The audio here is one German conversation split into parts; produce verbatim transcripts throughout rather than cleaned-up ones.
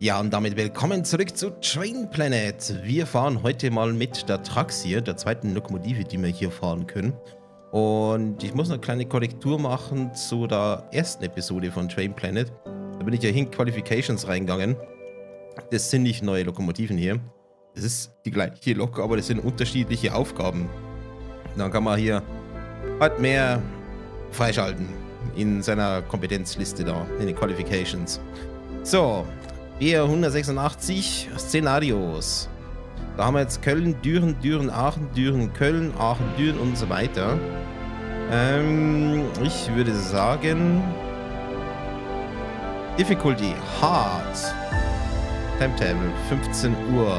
Ja, und damit willkommen zurück zu Train Planet. Wir fahren heute mal mit der Trax hier, der zweiten Lokomotive, die wir hier fahren können. Und ich muss eine kleine Korrektur machen zu der ersten Episode von Train Planet. Da bin ich ja in Qualifications reingegangen. Das sind nicht neue Lokomotiven hier. Das ist die gleiche Lok, aber das sind unterschiedliche Aufgaben. Dann kann man hier halt mehr freischalten in seiner Kompetenzliste da, in den Qualifications. So, vierhundertsechsundachtzig Szenarios. Da haben wir jetzt Köln, Düren, Düren, Aachen, Düren, Köln, Aachen, Düren und so weiter. Ähm, ich würde sagen... Difficulty, Hard. Timetable, fünfzehn Uhr.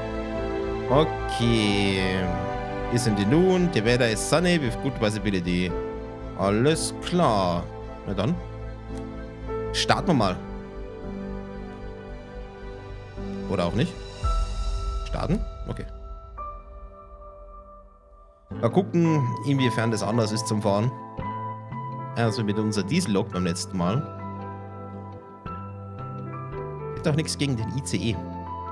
Okay. Ist in the noon, the weather is sunny with good visibility. Alles klar. Na dann. Starten wir mal. Oder auch nicht. Starten? Okay. Mal gucken, inwiefern das anders ist zum Fahren. Also mit unserer Diesellok beim letzten Mal. Gibt auch nichts gegen den I C E.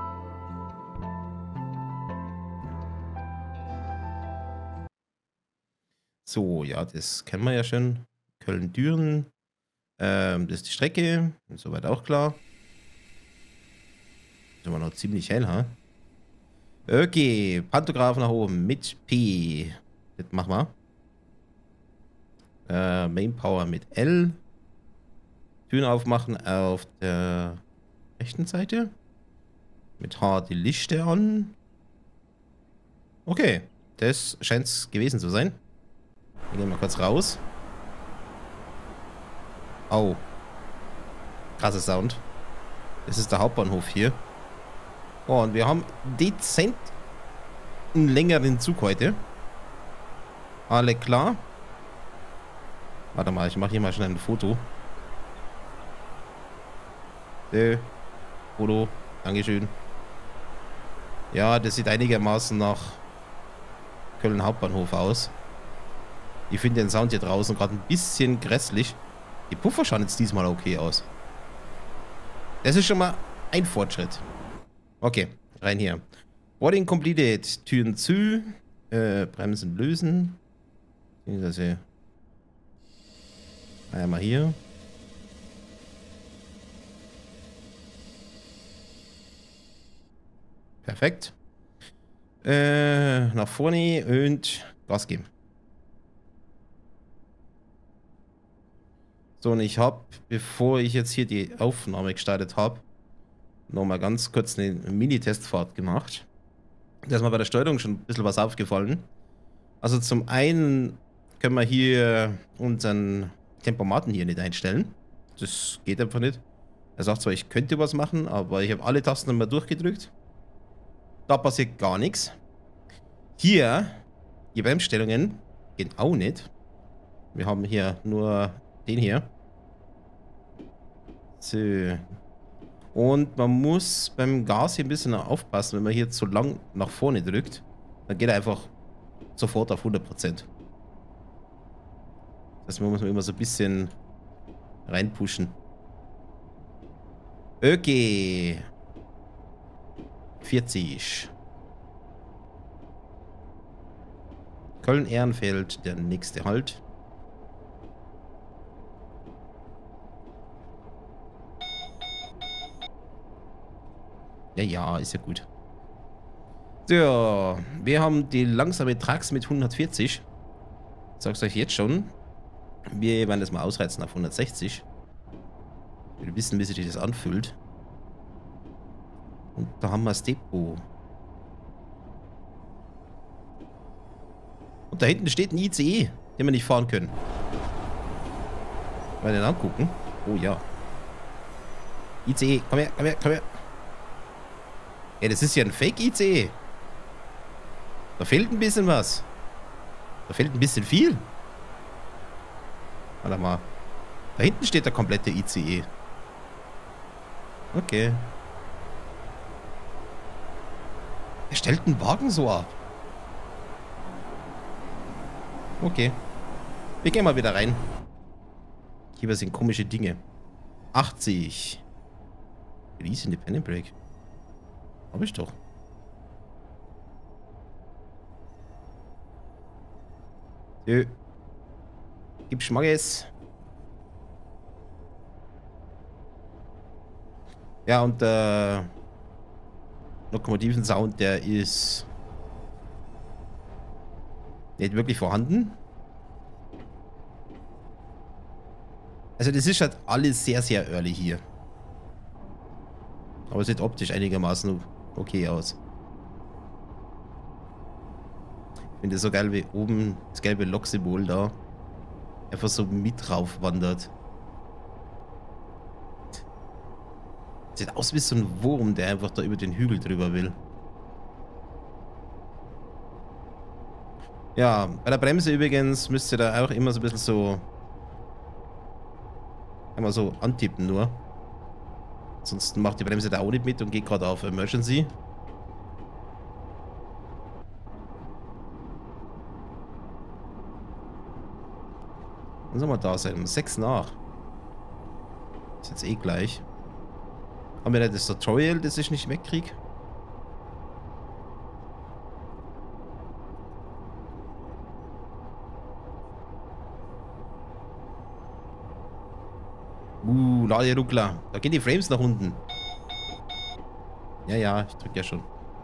So, ja, das kennen wir ja schon. Köln-Düren. Ähm, das ist die Strecke. Soweit auch klar. Ist aber noch ziemlich hell, ha? Okay, Pantograph nach oben mit P. Das machen wir. Äh, Main Power mit L. Türen aufmachen auf der rechten Seite. Mit H die Lichter an. Okay, das scheint es gewesen zu sein. Wir gehen mal kurz raus. Au. Krasser Sound. Das ist der Hauptbahnhof hier. Oh, und wir haben dezent einen längeren Zug heute. Alle klar. Warte mal, ich mache hier mal schnell ein Foto. Äh, Foto. Dankeschön. Ja, das sieht einigermaßen nach Köln Hauptbahnhof aus. Ich finde den Sound hier draußen gerade ein bisschen grässlich. Die Puffer schauen jetzt diesmal okay aus. Das ist schon mal ein Fortschritt. Okay, rein hier. Boarding completed. Türen zu. Äh, Bremsen lösen. Einmal hier. Perfekt. Äh, nach vorne und Gas geben. So, und ich habe, bevor ich jetzt hier die Aufnahme gestartet habe, nochmal ganz kurz eine Mini-Testfahrt gemacht. Da ist mir bei der Steuerung schon ein bisschen was aufgefallen. Also zum einen können wir hier unseren Tempomaten hier nicht einstellen. Das geht einfach nicht. Er sagt zwar, ich könnte was machen, aber ich habe alle Tasten einmal durchgedrückt. Da passiert gar nichts. Hier, die Bremsstellungen gehen auch nicht. Wir haben hier nur den hier. So. Und man muss beim Gas hier ein bisschen aufpassen, wenn man hier zu lang nach vorne drückt, dann geht er einfach sofort auf hundert Prozent. Das muss man immer so ein bisschen reinpushen. Okay. vierzig. Köln-Ehrenfeld, der nächste Halt. Ja, ja, ist ja gut. So, wir haben die langsame Trax mit hundertvierzig. Ich sag's euch jetzt schon. Wir werden das mal ausreizen auf hundertsechzig. Ich will wissen, wie sich das anfühlt. Und da haben wir das Depot. Und da hinten steht ein I C E, den wir nicht fahren können. Mal den angucken. Oh ja. I C E, komm her, komm her, komm her. Ja, das ist ja ein Fake-I C E. Da fehlt ein bisschen was. Da fehlt ein bisschen viel. Warte mal. Da hinten steht der komplette I C E. Okay. Er stellt einen Wagen so ab. Okay. Wir gehen mal wieder rein. Hier sind komische Dinge. achtzig. Release Independent Brake. Hab ich doch. Nö. Gib Schmackes. Ja, und der Lokomotiven-Sound, der ist nicht wirklich vorhanden. Also das ist halt alles sehr, sehr early hier. Aber es sieht optisch einigermaßen okay aus. Ich finde es so geil, wie oben das gelbe Loksymbol da einfach so mit drauf wandert. Sieht aus wie so ein Wurm, der einfach da über den Hügel drüber will. Ja, bei der Bremse übrigens müsst ihr da auch immer so ein bisschen so einmal so antippen nur. Sonst macht die Bremse da auch nicht mit und geht gerade auf Emergency. Dann soll man da sein, um sechs nach. Ist jetzt eh gleich. Haben wir da das Tutorial, das ich nicht wegkriege? Uh, Laderuckler. Da gehen die Frames nach unten. Ja, ja, ich drücke ja schon.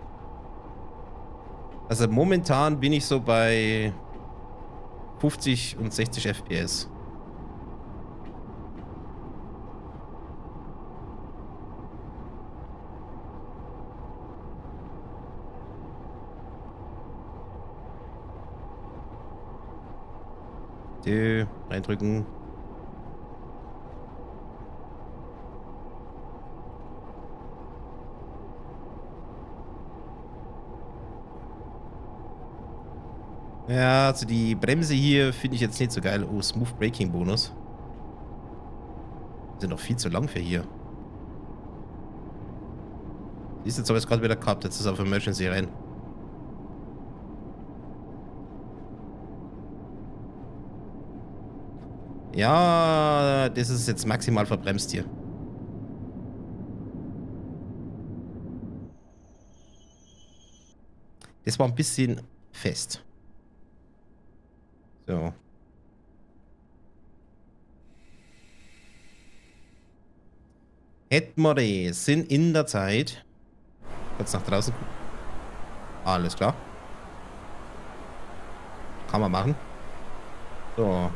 Also momentan bin ich so bei fünfzig und sechzig F P S. Die reindrücken. Ja, also die Bremse hier finde ich jetzt nicht so geil. Oh, Smooth Braking Bonus. Die sind noch viel zu lang für hier. Ist jetzt aber jetzt gerade wieder gehabt. Jetzt ist auf Emergency rein. Ja, das ist jetzt maximal verbremst hier. Das war ein bisschen fest. So. Hätten wir die, sind in der Zeit. Kurz nach draußen gucken. Alles klar. Kann man machen. So.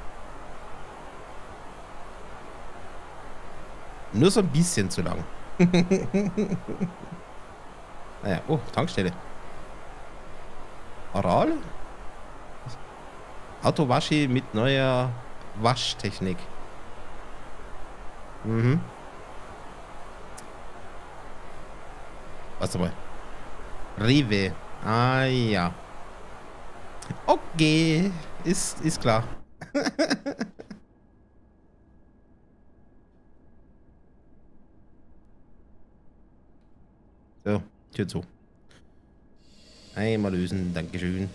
Nur so ein bisschen zu lang. Naja, oh, Tankstelle. Aral? Autowaschi mit neuer Waschtechnik. Mhm. Warte mal. Rewe. Ah ja. Okay. Ist, ist klar. So, Tür zu. Einmal lösen, Dankeschön.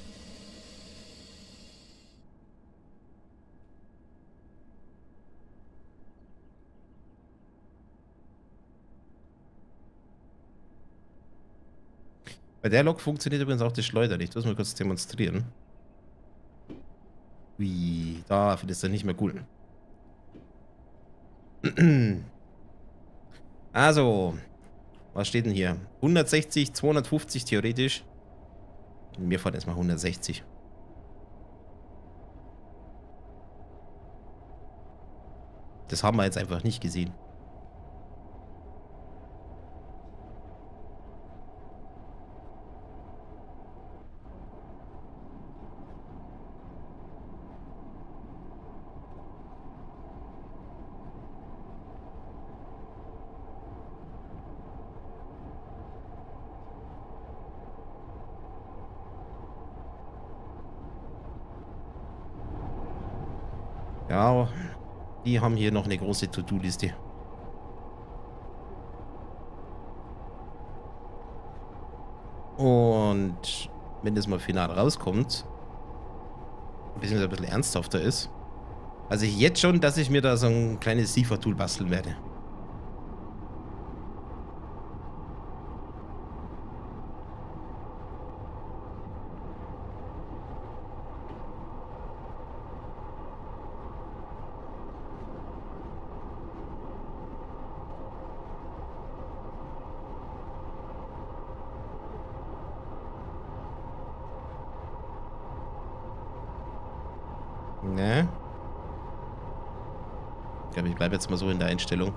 Bei der Lok funktioniert übrigens auch das Schleudern. Ich tue es mal kurz demonstrieren. Ui, da findest du nicht mehr cool. Also, was steht denn hier? hundertsechzig, zweihundertfünfzig theoretisch. Wir fahren erstmal hundertsechzig. Das haben wir jetzt einfach nicht gesehen. Ja, die haben hier noch eine große To-Do-Liste. Und wenn das mal final rauskommt, beziehungsweise ein bisschen ernsthafter ist, also ich jetzt schon, dass ich mir da so ein kleines Siefer-Tool basteln werde. Ne? Ich glaube, ich bleibe jetzt mal so in der Einstellung.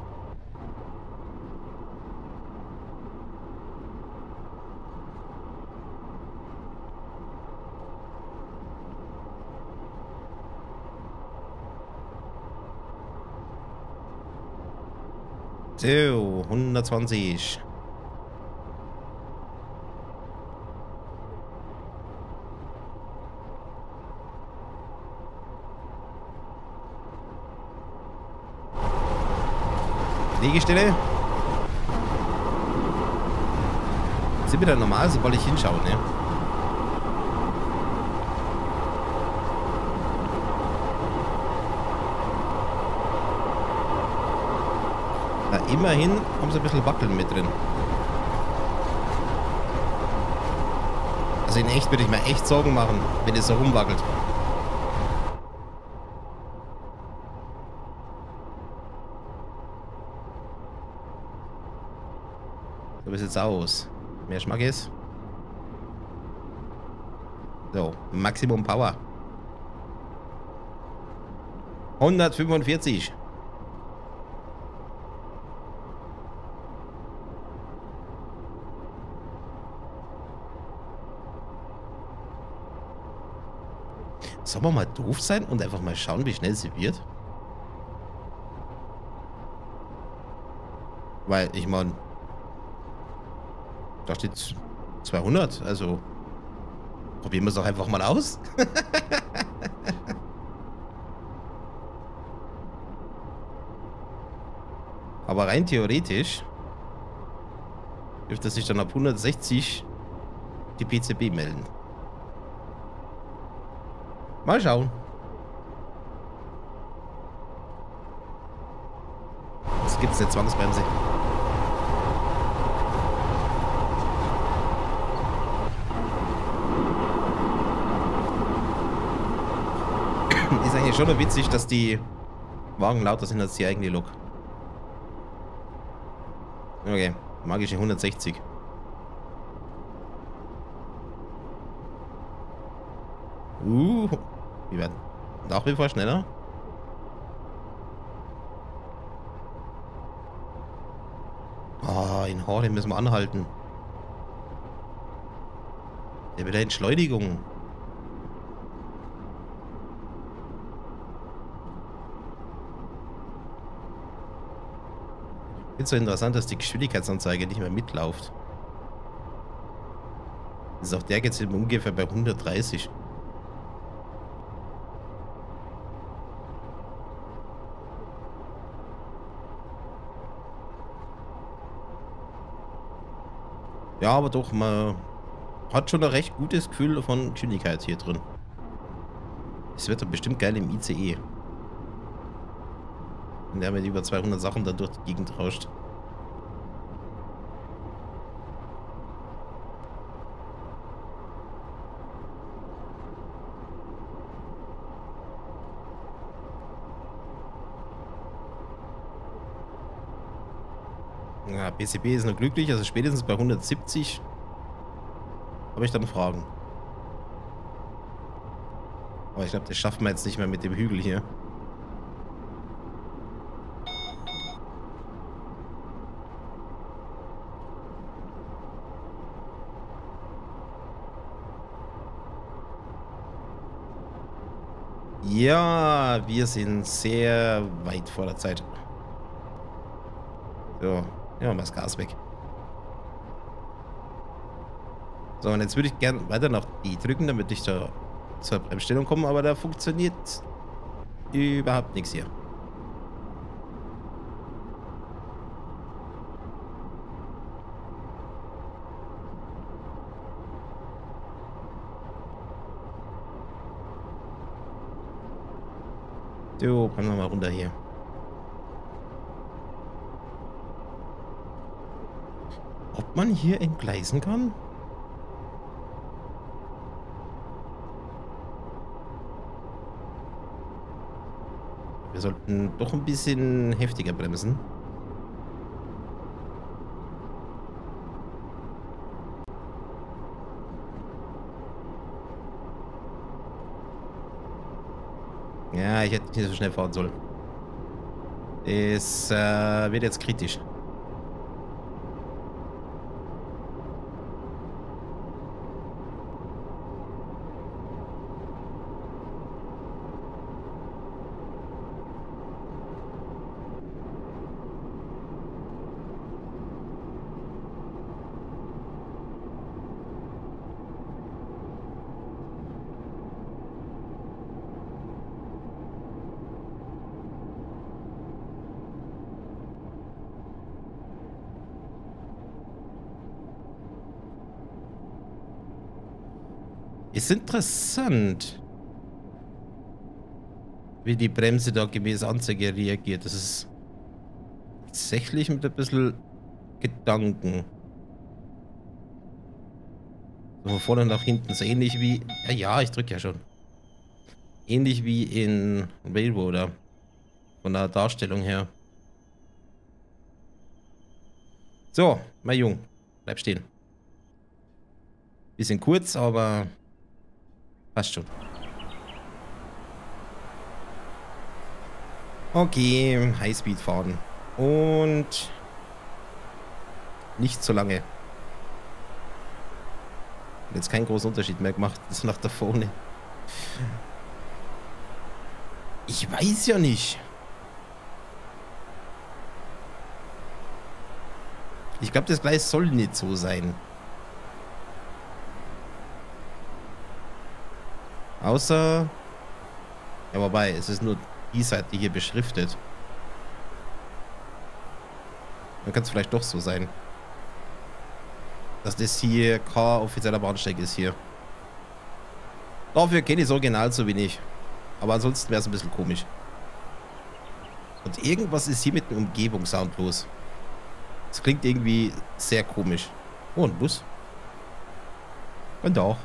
So, hundertzwanzig. Liegestelle. Sind wieder normal, sobald ich hinschaue, ne? Na, immerhin haben sie ein bisschen Wackeln mit drin. Also in echt würde ich mir echt Sorgen machen, wenn es so rumwackelt. So wie sieht's aus. Mehr Schmackes. So, Maximum Power. hundertfünfundvierzig. Soll man mal doof sein und einfach mal schauen, wie schnell sie wird? Weil, ich meine, da steht zweihundert, also probieren wir es doch einfach mal aus. Aber rein theoretisch dürfte sich dann ab hundertsechzig die P C B melden. Mal schauen. Es gibt eine Zwangsbremse. Ist eigentlich schon nur witzig, dass die Wagen lauter sind als die eigene Lok. Okay, magische hundertsechzig. Uh, wir werden nach wie vor schneller. Oh, in Horde müssen wir anhalten. Der wieder Entschleunigung. Ich finde es so interessant, dass die Geschwindigkeitsanzeige nicht mehr mitläuft. Das ist auf der jetzt ungefähr bei hundertdreißig. Ja, aber doch, man hat schon ein recht gutes Gefühl von Geschwindigkeit hier drin. Es wird doch bestimmt geil im I C E. Und der mit über zweihundert Sachen da durch die Gegend rauscht. Ja, P C B ist noch glücklich, also spätestens bei hundertsiebzig habe ich dann Fragen. Aber ich glaube, das schaffen wir jetzt nicht mehr mit dem Hügel hier. Ja, wir sind sehr weit vor der Zeit. So, nehmen wir mal das Gas weg. So, und jetzt würde ich gerne weiter nach D drücken, damit ich da zur Bremsstellung komme, aber da funktioniert überhaupt nichts hier. So, kommen wir mal runter hier. Ob man hier entgleisen kann? Wir sollten doch ein bisschen heftiger bremsen. Ja, ich hätte nicht so schnell fahren sollen. Es äh, wird jetzt kritisch. Ist interessant, wie die Bremse da gemäß Anzeige reagiert. Das ist tatsächlich mit ein bisschen Gedanken. So von vorne nach hinten. So ähnlich wie. Ja, ja, ich drücke ja schon. Ähnlich wie in Railroader. Von der Darstellung her. So, mein Jung. Bleib stehen. Bisschen kurz, aber passt schon. Okay, Highspeed fahren. Und nicht so lange. Jetzt keinen großen Unterschied mehr gemacht. Das nach da vorne. Ich weiß ja nicht. Ich glaube, das Gleis soll nicht so sein. Außer... Ja, wobei, es ist nur die Seite hier beschriftet. Dann kann es vielleicht doch so sein. Dass das hier kein offizieller Bahnsteig ist hier. Dafür kenne ich das Original so wenig. Aber ansonsten wäre es ein bisschen komisch. Und irgendwas ist hier mit dem Umgebungssound los. Das klingt irgendwie sehr komisch. Oh, ein Bus. Und auch.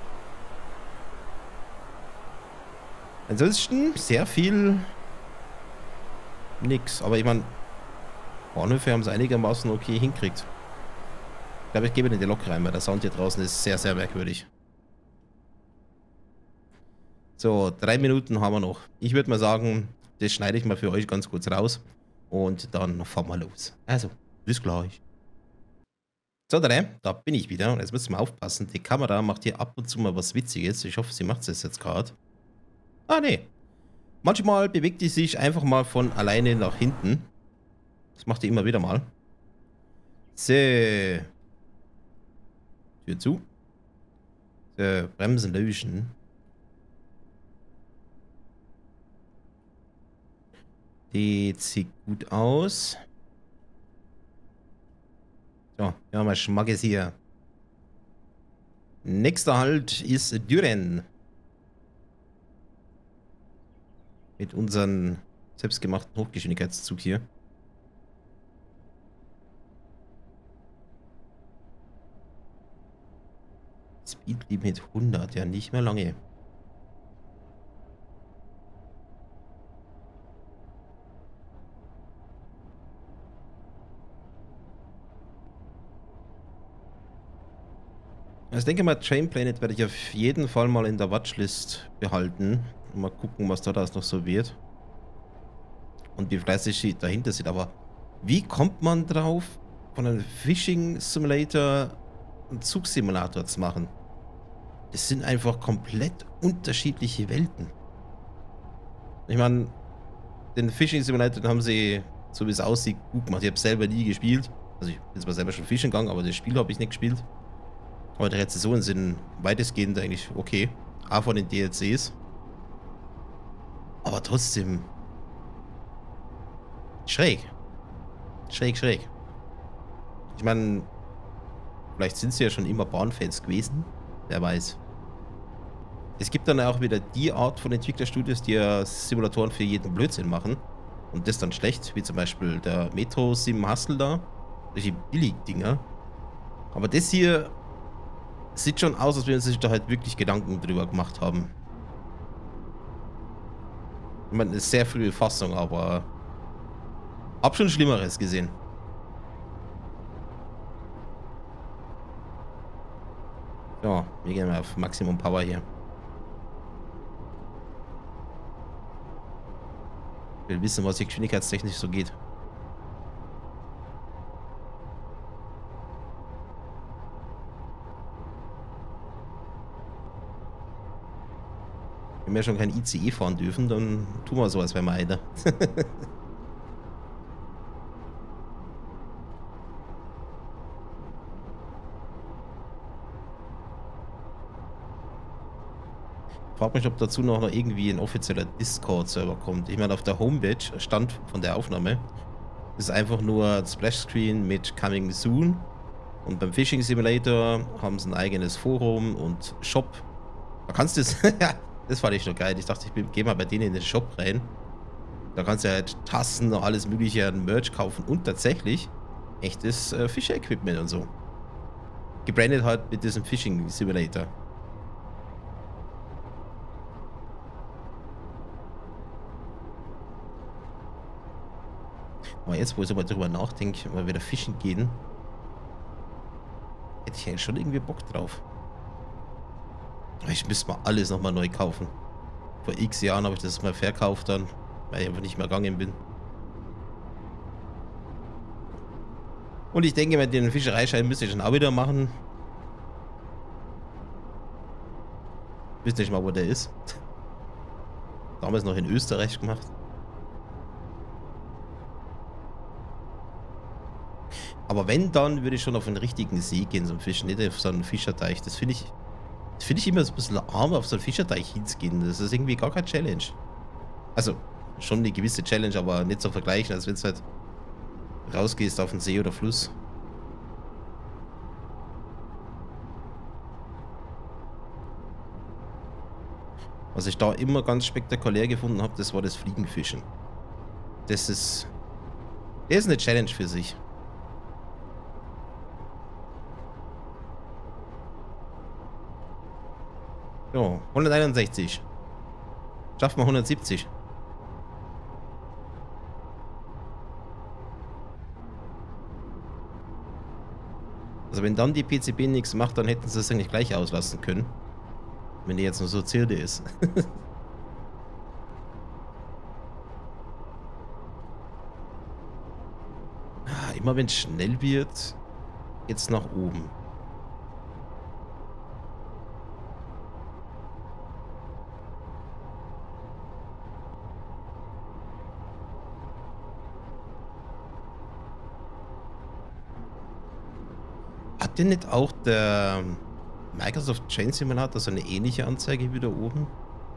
Ansonsten sehr viel nix. Aber ich meine, Bahnhöfe haben es einigermaßen okay hinkriegt. Ich glaube, ich gebe in die Lok rein, weil der Sound hier draußen ist sehr, sehr merkwürdig. So, drei Minuten haben wir noch. Ich würde mal sagen, das schneide ich mal für euch ganz kurz raus. Und dann fahren wir los. Also, bis gleich. So, da bin ich wieder. Und jetzt müssen wir aufpassen. Die Kamera macht hier ab und zu mal was Witziges. Ich hoffe, sie macht es jetzt gerade. Ah, nee. Manchmal bewegt die sich einfach mal von alleine nach hinten. Das macht die immer wieder mal. So. Tür zu. So, Bremsen löschen. Die sieht gut aus. So, ja, mal Schmackes hier. Nächster Halt ist Düren. Mit unserem selbstgemachten Hochgeschwindigkeitszug hier. Speedlimit hundert, ja nicht mehr lange. Also ich denke mal, Train Planet werde ich auf jeden Fall mal in der Watchlist behalten. Mal gucken, was da das noch so wird. Und wie fleißig dahinter sind. Aber wie kommt man drauf, von einem Fishing Simulator einen Zugsimulator zu machen? Es sind einfach komplett unterschiedliche Welten. Ich meine, den Fishing Simulator den haben sie, so wie es aussieht, gut gemacht. Ich habe selber nie gespielt. Also ich bin zwar selber schon fischen gegangen, aber das Spiel habe ich nicht gespielt. Aber die Rezensionen sind weitestgehend eigentlich okay. Auch von den D L Cs. Aber trotzdem. Schräg. Schräg, schräg. Ich meine, vielleicht sind sie ja schon immer Bahnfans gewesen. Wer weiß. Es gibt dann auch wieder die Art von Entwicklerstudios, die ja Simulatoren für jeden Blödsinn machen. Und das dann schlecht, wie zum Beispiel der Metro Sim Hustle da. Solche Billig-Dinger. Aber das hier sieht schon aus, als wenn sie sich da halt wirklich Gedanken drüber gemacht haben. Ich meine, eine sehr frühe Fassung, aber hab schon Schlimmeres gesehen. So, wir gehen mal auf Maximum Power hier. Ich will wissen, was hier geschwindigkeitstechnisch so geht. Wenn wir schon kein I C E fahren dürfen, dann tun wir sowas, wenn wir einer. Ich frage mich, ob dazu noch irgendwie ein offizieller Discord-Server kommt. Ich meine, auf der Homepage stand von der Aufnahme ist einfach nur ein Splash-Screen mit Coming Soon. Und beim Fishing Simulator haben sie ein eigenes Forum und Shop. Da kannst du es. Ja, das fand ich schon geil. Ich dachte, ich gehe mal bei denen in den Shop rein. Da kannst du halt Tassen und alles mögliche an Merch kaufen und tatsächlich echtes äh, Fischer-Equipment und so. Gebrandet halt mit diesem Fishing Simulator. Aber jetzt, wo ich so mal drüber nachdenke, mal wieder fischen gehen, hätte ich eigentlich schon irgendwie Bock drauf. Ich müsste mal alles nochmal neu kaufen. Vor x Jahren habe ich das mal verkauft dann, weil ich einfach nicht mehr gegangen bin. Und ich denke, mit den Fischereischein müsste ich schon auch wieder machen. Ich weiß nicht mal, wo der ist. Damals noch in Österreich gemacht. Aber wenn, dann würde ich schon auf einen richtigen See gehen zum Fischen, nicht auf so einen Fischerteich. Das finde ich, das finde ich immer so ein bisschen arm, auf so einen Fischerteich hinzugehen. Das ist irgendwie gar keine Challenge. Also, schon eine gewisse Challenge, aber nicht so vergleichen, als wenn du halt rausgehst auf den See oder Fluss. Was ich da immer ganz spektakulär gefunden habe, das war das Fliegenfischen. Das ist, das ist eine Challenge für sich. So, hunderteinundsechzig. Schaffen wir hundertsiebzig. Also wenn dann die P C B nichts macht, dann hätten sie es eigentlich gleich auslassen können. Wenn die jetzt nur so Zirde ist. Immer wenn es schnell wird, geht's nach oben. Hat denn nicht auch der Microsoft Train Simulator so eine ähnliche Anzeige wie da oben?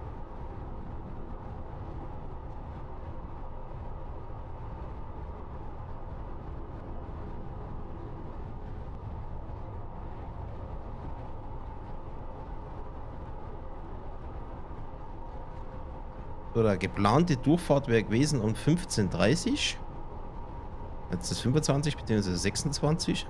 So, der geplante Durchfahrt wäre gewesen um fünfzehn Uhr dreißig. Jetzt ist fünfundzwanzig bzw. sechsundzwanzig.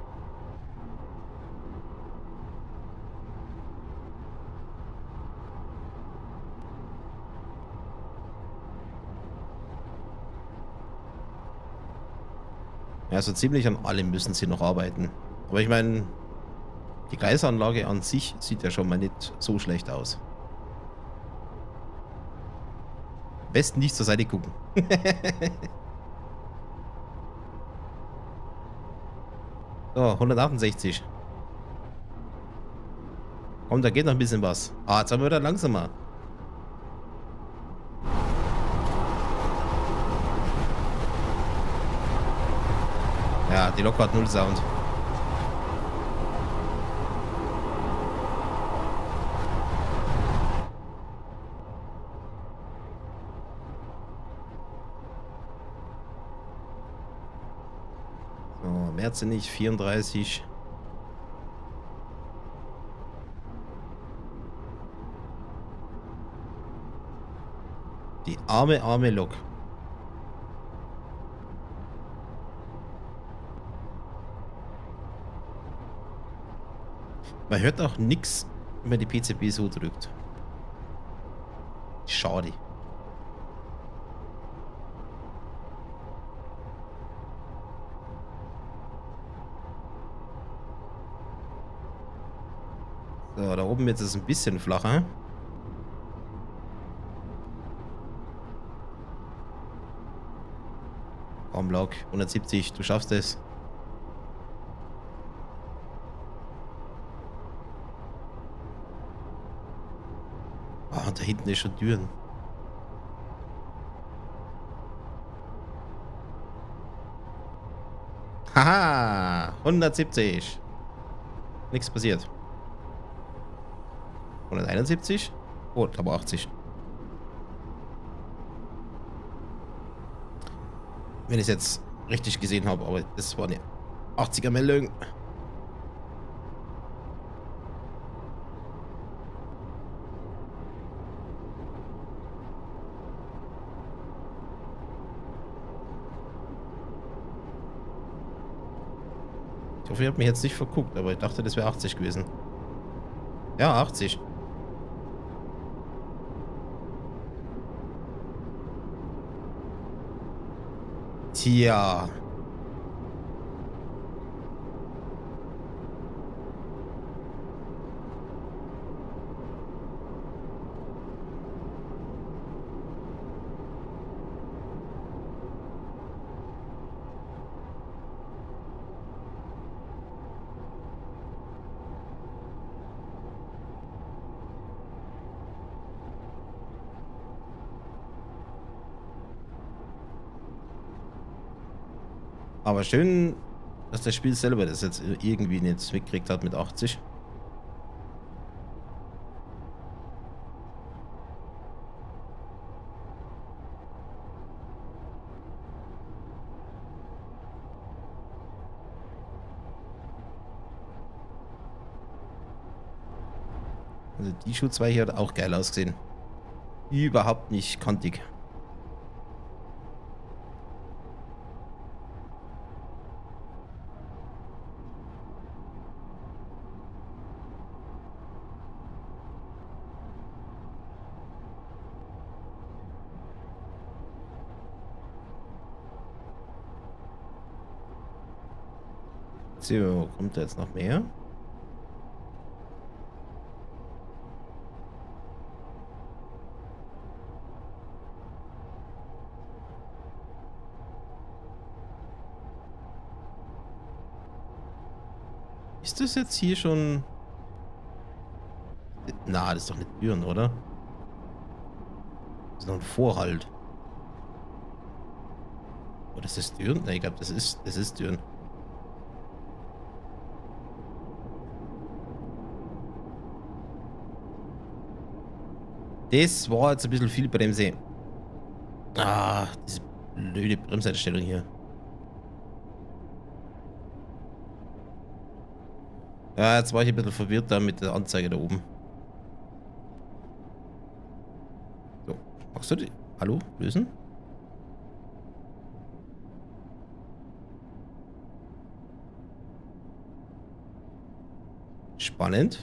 Ja, so ziemlich an allem müssen sie noch arbeiten. Aber ich meine, die Gleisanlage an sich sieht ja schon mal nicht so schlecht aus. Am besten nicht zur Seite gucken. So, hundertachtundsechzig. Komm, da geht noch ein bisschen was. Ah, jetzt haben wir wieder langsamer. Ja, die Lok hat null Sound. So, Merzenich, vierunddreißig. Die arme, arme Lok. Man hört auch nichts, wenn man die P C B so drückt. Schade. So, da oben jetzt ist es ein bisschen flacher. Komm, Lok, hundertsiebzig, du schaffst es. Ah, oh, da hinten ist schon Düren. Haha, hundertsiebzig. Nichts passiert. hunderteinundsiebzig? Oh, aber achtzig. Wenn ich es jetzt richtig gesehen habe, aber das war eine achtziger Meldung. Ich hoffe, ihr habt mich jetzt nicht verguckt, aber ich dachte, das wäre achtzig gewesen. Ja, achtzig. Tja. Aber schön, dass das Spiel selber das jetzt irgendwie nicht mitgekriegt hat mit achtzig. Also die Schutzweiche hat auch geil ausgesehen. Überhaupt nicht kantig. So, kommt da jetzt noch mehr? Ist das jetzt hier schon... Na, das ist doch nicht Türen, oder? Das ist noch ein Vorhalt. Oder ist das Türen? Ne, ich glaube, das ist, das ist Türen. Das war jetzt ein bisschen viel Bremse. Ah, diese blöde Bremseinstellung hier. Ja, jetzt war ich ein bisschen verwirrt da mit der Anzeige da oben. So, magst du die? Hallo? Lösen? Spannend.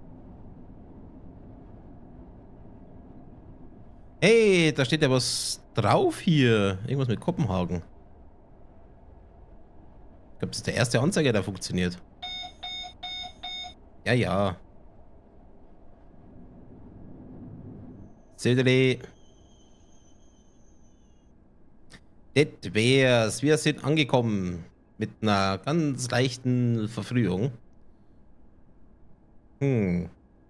Hey, da steht ja was drauf hier. Irgendwas mit Kopenhagen. Ich glaube, das ist der erste Anzeiger, der funktioniert. Ja, ja. Södeli. Das wär's. Wir sind angekommen. Mit einer ganz leichten Verfrühung. Hm.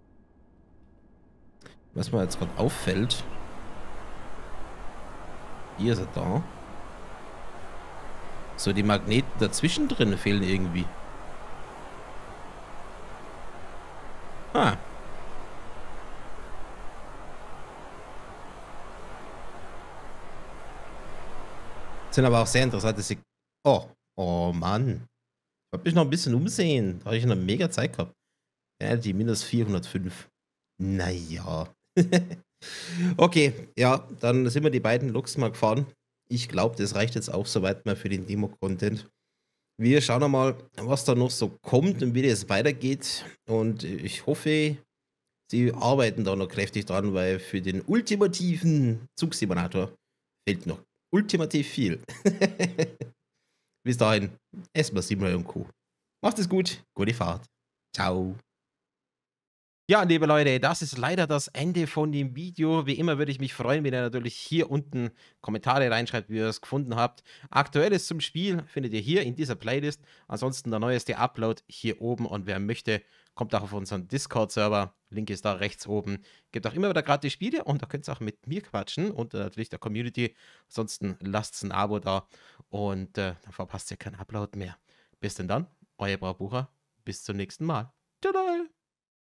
Was mir jetzt gerade auffällt. Hier ist er da. So, die Magneten dazwischen drin fehlen irgendwie. Ah. Sind aber auch sehr interessante Sig Oh, oh Mann. Ich wollte mich noch ein bisschen umsehen. Da habe ich noch mega Zeit gehabt. Ja, die minus vierhundertfünf. Naja. Okay, ja, dann sind wir die beiden Loks mal gefahren. Ich glaube, das reicht jetzt auch soweit mal für den Demo-Content. Wir schauen mal, was da noch so kommt und wie das weitergeht. Und ich hoffe, sie arbeiten da noch kräftig dran, weil für den ultimativen Zugsimulator fehlt noch ultimativ viel. Bis dahin, erstmal Simulator und Co. Macht es gut, gute Fahrt. Ciao. Ja, liebe Leute, das ist leider das Ende von dem Video. Wie immer würde ich mich freuen, wenn ihr natürlich hier unten Kommentare reinschreibt, wie ihr es gefunden habt. Aktuelles zum Spiel findet ihr hier in dieser Playlist. Ansonsten der neueste Upload hier oben. Und wer möchte, kommt auch auf unseren Discord-Server. Link ist da rechts oben. Gibt auch immer wieder gratis Spiele und da könnt ihr auch mit mir quatschen und äh, natürlich der Community. Ansonsten lasst ein Abo da und äh, dann verpasst ihr keinen Upload mehr. Bis denn dann, euer Braubucher. Bis zum nächsten Mal. Tada!